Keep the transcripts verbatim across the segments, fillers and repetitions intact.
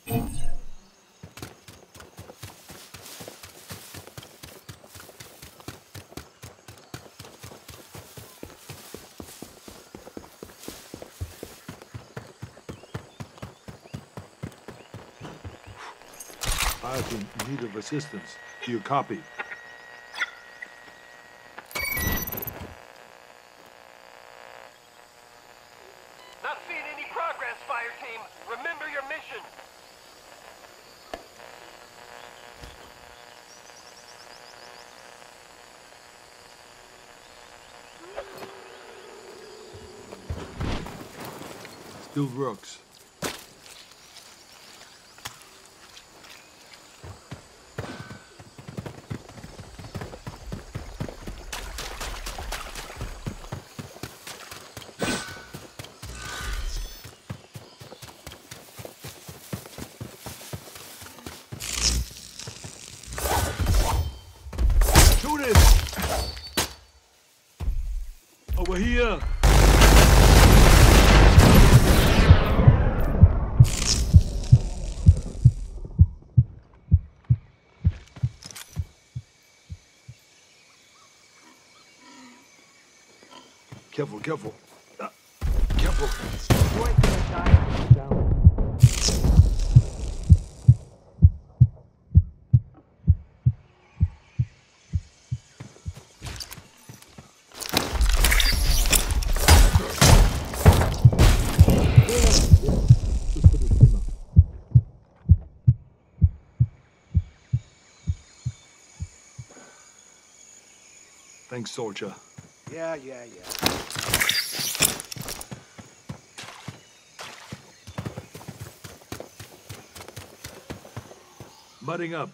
I've been in need of assistance. Do you copy? Not seeing any progress, fire team. Remember your mission. Still works. Over here! Careful, careful. Uh, careful. You ain't gonna die down. Thanks, soldier. Yeah, yeah, yeah. Mudding up.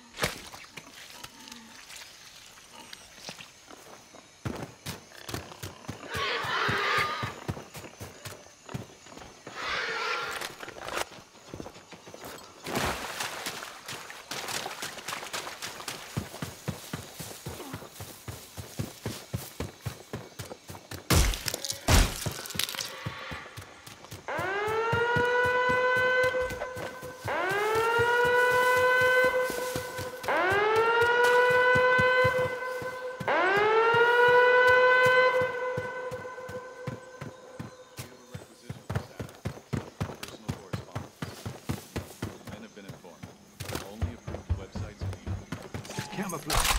Camouflage.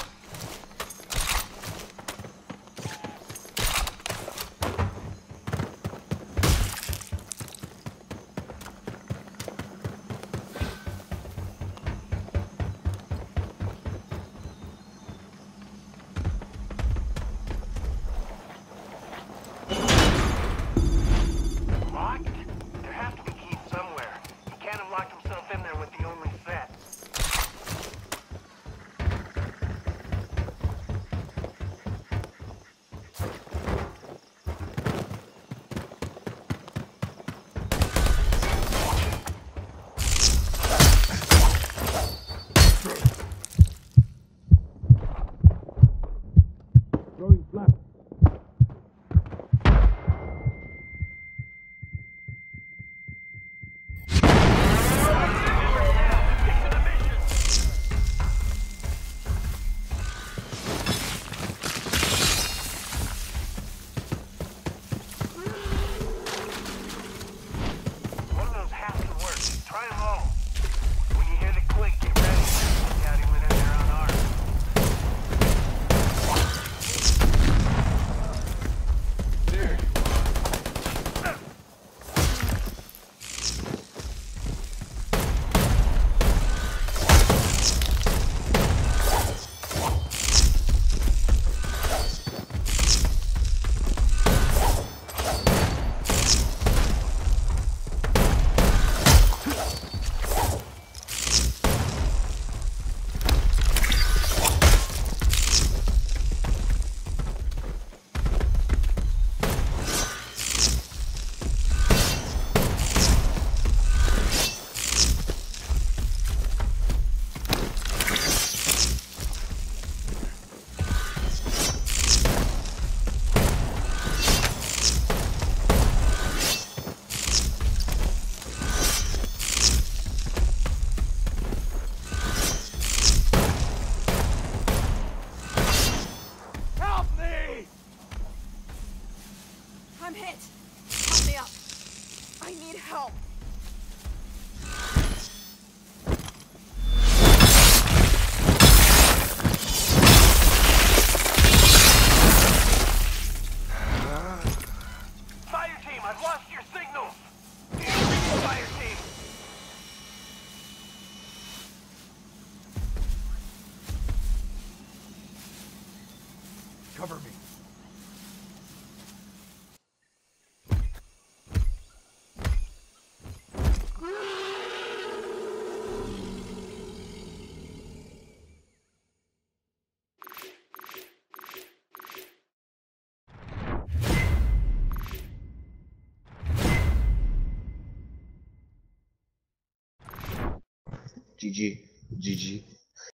Locked? There has to be keys somewhere. He can't have locked himself in there with the only set. I'm hit. Help me up. I need help. Fire team, I've lost your signals. Fire team. Cover me. G G. G G.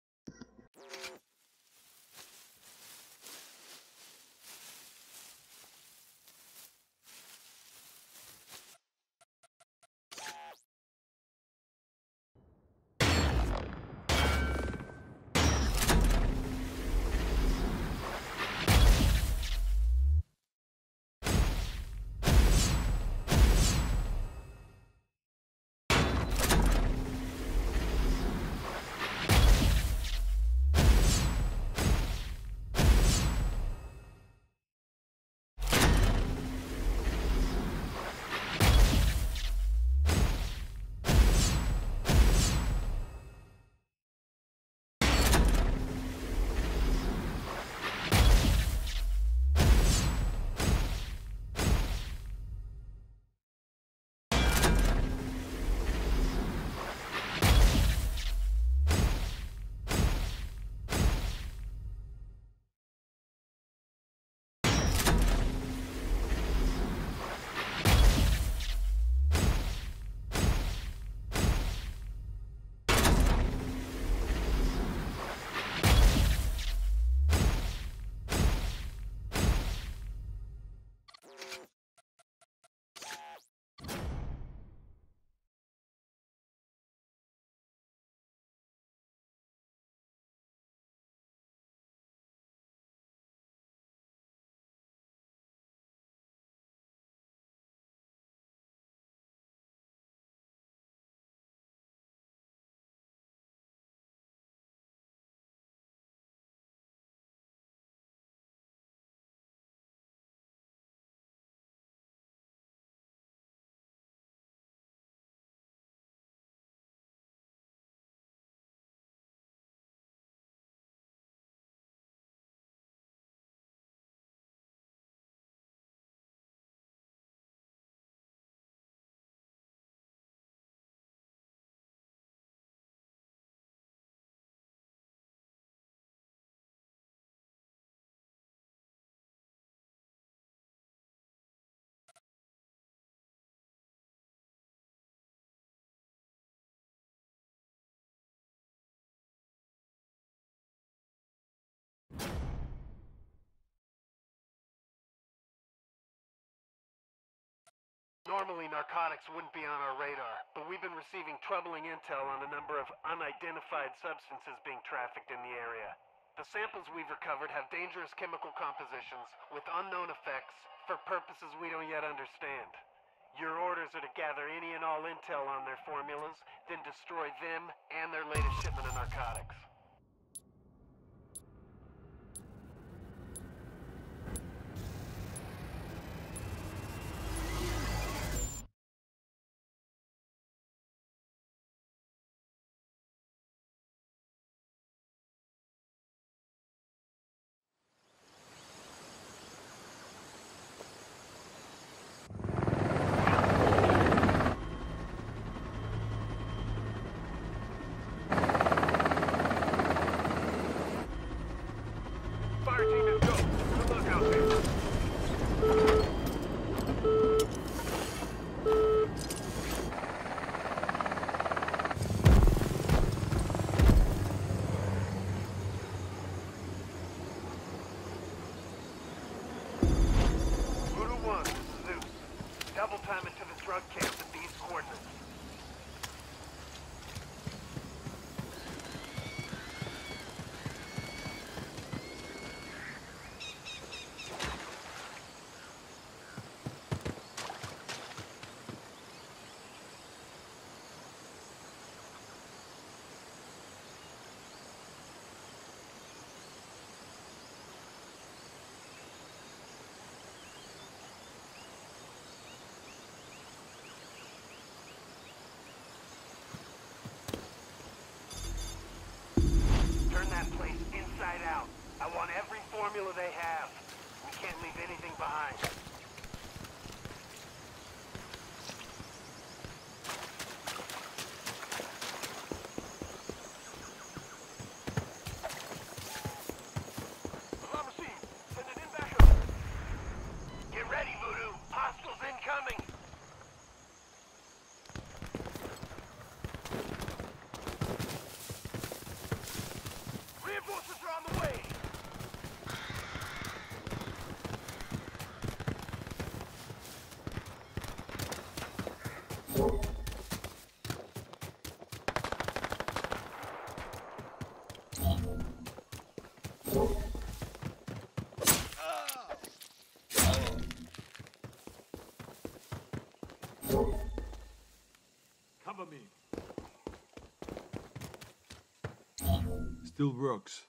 Normally, narcotics wouldn't be on our radar, but we've been receiving troubling intel on a number of unidentified substances being trafficked in the area. The samples we've recovered have dangerous chemical compositions with unknown effects for purposes we don't yet understand. Your orders are to gather any and all intel on their formulas, then destroy them and their latest shipment of narcotics. Fire team is go. Good luck out there. Voodoo one, this is Zeus. Double time it to the drug camp at these coordinates. behind. Alarm received. Sending in backup. Get ready, Voodoo. Hostiles incoming. Reinforcements are on the way. Cover me. Still works.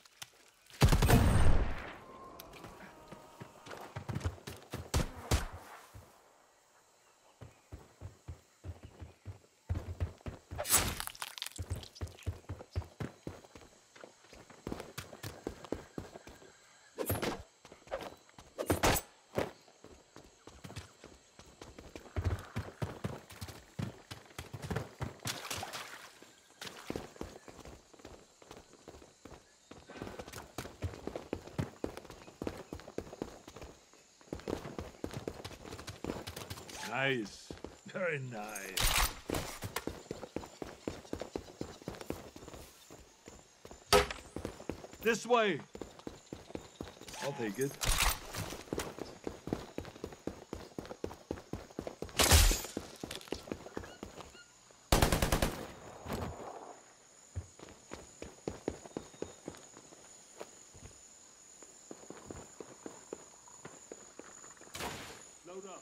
Nice. Very nice. This way. I'll take it. Load up.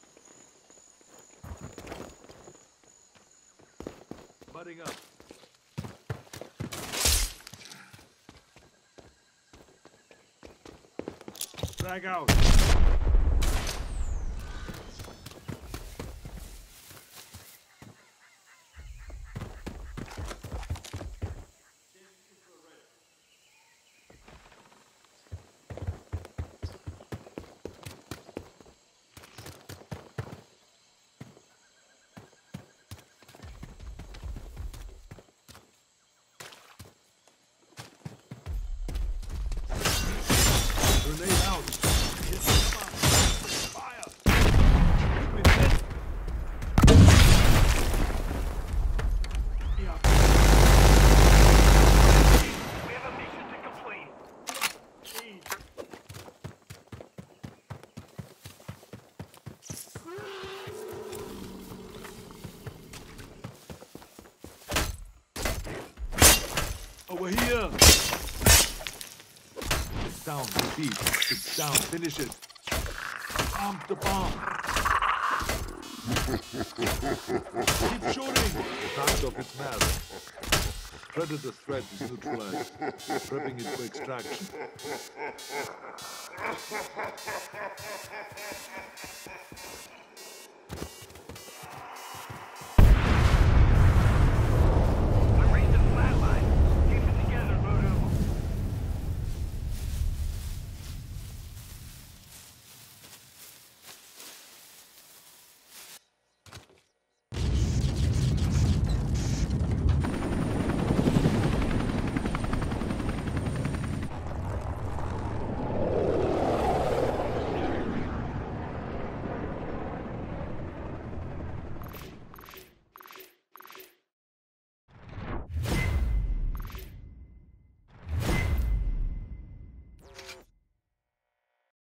Butting up. Drag out. Grenade out. Hit the spot. Fire. We've been hit. Yeah. We have a mission to complete. Over here. Sit down, repeat. Sit down, finish it. Arm the bomb. Keep shooting. The target of its mass. Predator threat is neutralized. Prepping it for extraction.